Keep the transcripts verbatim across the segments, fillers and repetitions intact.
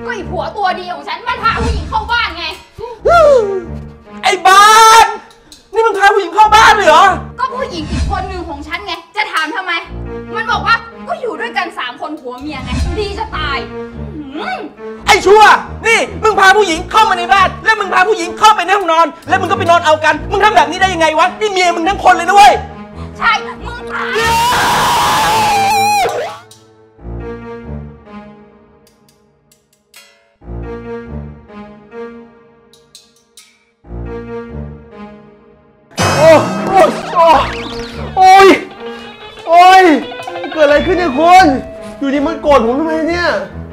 ก็ไอ้ผัวตัวดีของฉันมันพาผู้หญิงเข้าบ้านไงไอ้บ้านนี่มึงพาผู้หญิงเข้าบ้านเลยเหรอก็ผู้หญิงอีกคนหนึ่งของฉันไงจะถามทำไมมันบอกว่าก็อยู่ด้วยกันสามคนผัวเมียไงดีจะตายไอ้ชั่วนี่มึงพาผู้หญิงเข้ามาในบ้านแล้วมึงพาผู้หญิงเข้าไปในห้องนอนแล้วมึงก็ไปนอนเอากันมึงทำแบบนี้ได้ยังไงวะนี่เมียมึงทั้งคนเลยนะเว้ยใช่มึงตายโอ้โอ้โอ้ยโอ้ยเกิดอะไรขึ้นเนี่ยคุณอยู่ดีมันโกรธผมทำไมเนี่ย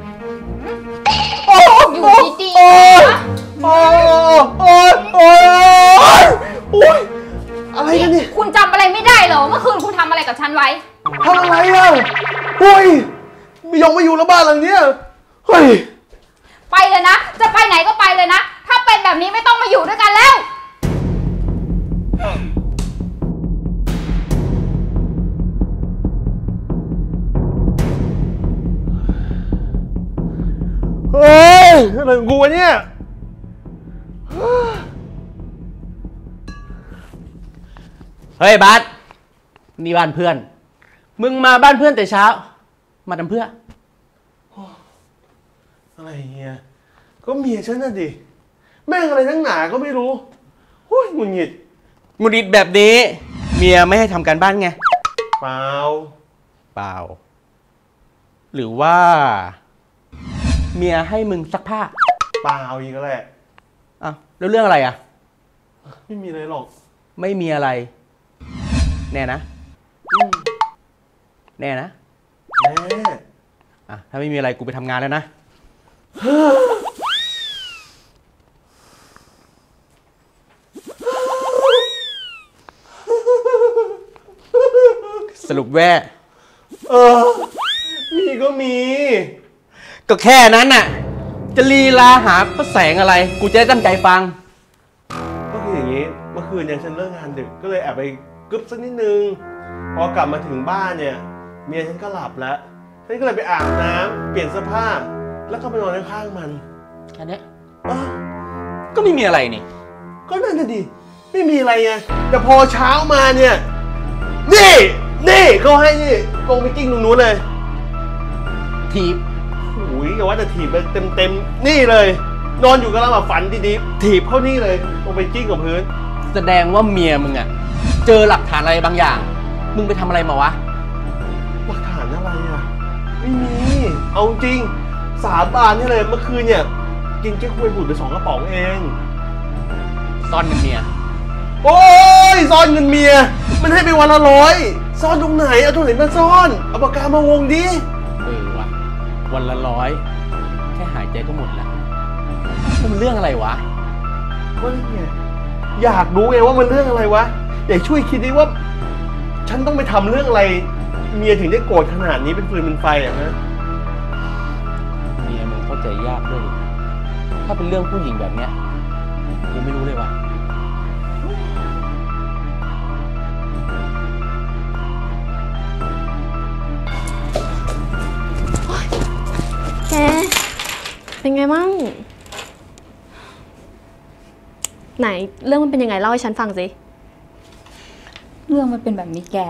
อยู่ดีๆนะโอ้ยโอ้ยโอ้ยโอ้ยอะไรกันเนี่ยคุณจำอะไรไม่ได้เหรอเมื่อคืนคุณทำอะไรกับฉันไว้ทำอะไรอ่ะโอ้ยไม่ยอมมาอยู่แล้วบ้านหลังเนี้ยเฮ้ยไปเลยนะจะไปไหนก็ไปเลยนะถ้าเป็นแบบนี้ไม่ต้องมาอยู่ด้วยกันแล้วเฮ้ยอะไรของกูเนี่ยเฮ้ยบัสนี่บ้านเพื่อนมึงมาบ้านเพื่อนแต่เช้ามาทำเพื่ออะไรเงี้ยก็เมียฉันน่ะดิแม่งอะไรทั้งหนาก็ไม่รู้โอ้ยหงุดหงิดหงุดหงิดแบบนี้เมียไม่ให้ทำการบ้านไงเปล่าเปล่าหรือว่าเมียให้มึงซักผ้าเปล่าอีกแล้วแหละอ้าวแล้วเรื่องอะไรอ่ะไม่มีอะไรหรอกไม่มีอะไรแน่นะแน่นะแน่อ่ะถ้าไม่มีอะไรกูไปทำงานแล้วนะสรุปแว่เออมีก็มีก็แค่นั้นน่ะจะลีลาหาพระแสงอะไรกูจะได้ตั้งใจฟังก็คืออย่างนี้เมื่อคืนเนี่ยฉันเลิกงานดึกก็เลยแอบไปกึบสักนิดนึงพอกลับมาถึงบ้านเนี่ยเมียฉันก็หลับแล้วฉันก็เลยไปอาบน้ำเปลี่ยนเสื้อผ้าแล้วก็ไปนอนข้างๆมันแค่นี้ก็ไม่มีอะไรนี่ก็นั่นน่ะดิไม่มีอะไรไงแต่พอเช้ามาเนี่ยนี่นี่เขาให้นี่ลงไปกิ้งตรงนู้นเลยทีบอุ้ยอย่าว่าแต่ถีบไปเต็มๆนี่เลยนอนอยู่กับเราแบบฝันดีๆถีบเข้านี่เลยลงไปกิ้งกับพื้นแสดงว่าเมียมึงอะเจอหลักฐานอะไรบางอย่างมึงไปทำอะไรมาวะหลักฐานอะไรอะไม่มีเอาจริงสาบานนี่เลยเมื่อคืนเนี่ยกินเก๊กฮวยบูดไปสองกระป๋องเองซ่อนเงินเมียโอ้ยซ่อนเงินเมียมันให้ไปวันละร้อยซ่อนตรงไหนเอาตรงไหนมาซ่อนเอาปากกามาวงดิเออวะวันละร้อยแค่หายใจก็หมดแล้วมันเรื่องอะไรวะก็นี่ไงอยากรู้ไงว่ามันเรื่องอะไรวะอยากช่วยคิดดิว่าฉันต้องไปทำเรื่องอะไรเมียถึงได้โกรธขนาดนี้เป็นฟืนเป็นไฟอ่ะนะเมียมึงเข้าใจยากด้วยถ้าเป็นเรื่องผู้หญิงแบบเนี้ยกูไม่รู้เลยว่ะแกเป็นไงมั่งไหนเรื่องมันเป็นยังไงเล่าให้ฉันฟังสิเรื่องมันเป็นแบบนี้แก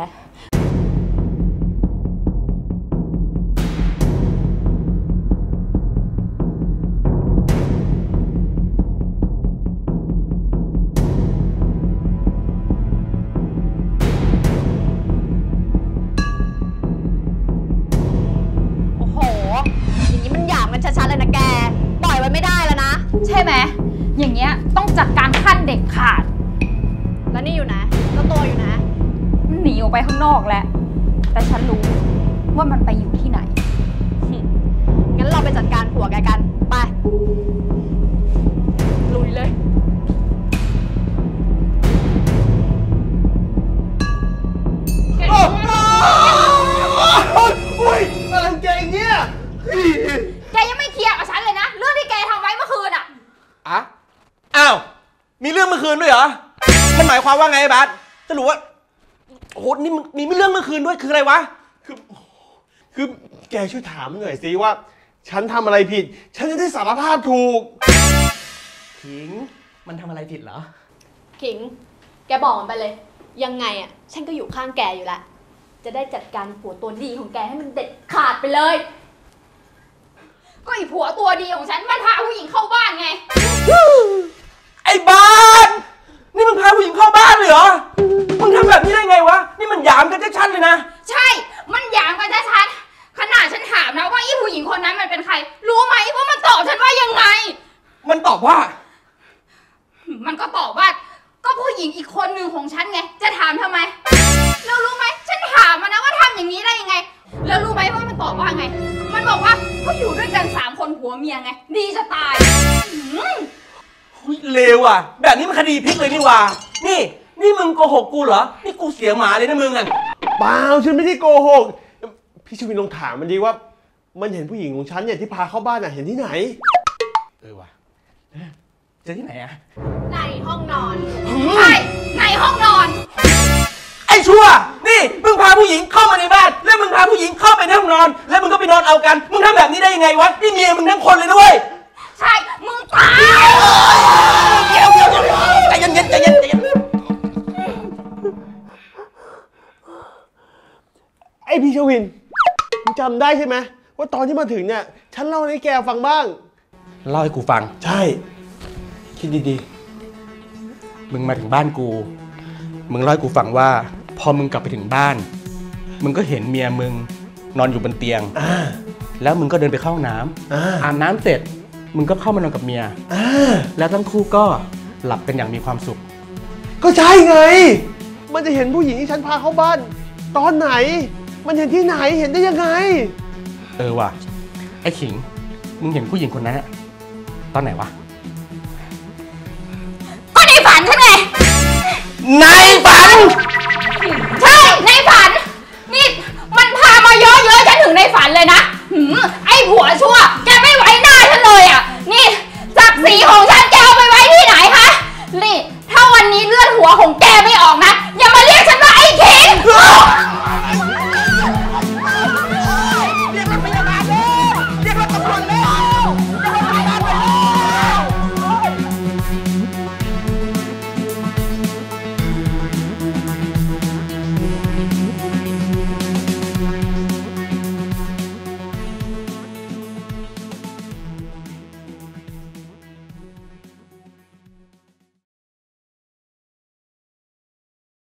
ชัดๆเลยนะแกปล่อยไว้ไม่ได้แล้วนะใช่ไหมอย่างเงี้ยต้องจัดการขั้นเด็ดขาดแล้วนี่อยู่ไหนแล้วตัวอยู่ไหนมันหนีออกไปข้างนอกแล้วแต่ฉันรู้ว่ามันไปอยู่ที่ไหนงั้นเราไปจัดการผัวแกกันไปลุยเลยโอ้ยอะไรแกเนี่ยแกยังไม่เคลียร์กับฉันเลยนะเรื่องที่แกทำไว้เมื่อคืนอ่ะอะอ้าวมีเรื่องเมื่อคืนด้วยเหรอมันหมายความว่าไงบัสจะรู้ว่าโอ้โหนี่มีเรื่องเมื่อคืนด้วยคืออะไรวะคือคือแกช่วยถามหน่อยสิว่าฉันทำอะไรผิดฉันจะได้สารภาพถูกขิงมันทำอะไรผิดเหรอขิงแกบอกมันไปเลยยังไงอ่ะฉันก็อยู่ข้างแกอยู่แล้วจะได้จัดการผัวตัวดีของแกให้มันเด็ดขาดไปเลยก็ไอผัวตัวดีของฉันมันพาผู้หญิงเข้าบ้านไงไอ้บ้านนี่มึงพาผู้หญิงเข้าบ้านเลยเหรอมึงทำแบบนี้ได้ไงวะนี่มันหยามกันชัดๆเลยนะใช่มันหยามกันชัดๆขนาดฉันถามนะว่าไอ้ผู้หญิงคนนั้นมันเป็นใครรู้ไหมว่ามันตอบฉันว่ายังไงมันตอบว่ามันก็ตอบว่าก็ผู้หญิงอีกคนหนึ่งของฉันไงจะถามทำไมแล้วรู้ไหมฉันถามมันนะว่าทำอย่างนี้ได้ยังไงแล้วรู้ไหมว่ามันตอบว่าไงมันบอกว่าก็อยู่ด้วยกันสามคนผัวเมียไงดีจะตายเลวอ่ะแบบนี้มันคดีพลิกเลยนี่ว่านี่นี่มึงโกหกกูเหรอนี่กูเสียหมาเลยนะมึงอ่ะเปล่าฉันไม่ได้โกหกพี่ชวินลองถามมันดีว่ามันเห็นผู้หญิงของฉันเนี่ยที่พาเข้าบ้านอ่ะเห็นที่ไหนเออว่ะเจอที่ไหนอ่ะในห้องนอนใช่ในห้องนอนไอ้ชั่วนี่มึงพาผู้หญิงเข้ามาในบ้านแล้วมึงพาผู้หญิงเข้าไปในห้องนอนแล้วมึงก็ไปนอนเอากันมึงทำแบบนี้ได้ยังไงวะนี่เมียมึงทั้งคนเลยด้วยใช่มึงตายเดี๋ยวเดี๋ยวใจเย็นใจเย็นใจเย็นไอพี่ชวินมึงจำได้ใช่ไหมว่าตอนที่มาถึงเนี่ยฉันเล่าให้แกฟังบ้างเล่าให้กูฟังใช่คิดดีๆมึงมาถึงบ้านกูมึงเล่าให้กูฟังว่าพอมึงกลับไปถึงบ้านมึงก็เห็นเมียมึงนอนอยู่บนเตียงแล้วมึงก็เดินไปเข้าห้องน้ำอาบน้ำเสร็จมึงก็เข้ามานอนกับเมียแล้วทั้งคู่ก็หลับกันอย่างมีความสุขก็ใช่ไงมันจะเห็นผู้หญิงที่ฉันพาเข้าบ้านตอนไหนมันเห็นที่ไหนเห็นได้ยังไงเออว่ะไอ้ขิงมึงเห็นผู้หญิงคนนั้นตอนไหนวะก็ในฝันใช่ไหมในฝันใช่ในฝันนี่มันพามาเยอะๆฉันถึงในฝันเลยนะหืมไอ้ผัวชั่ว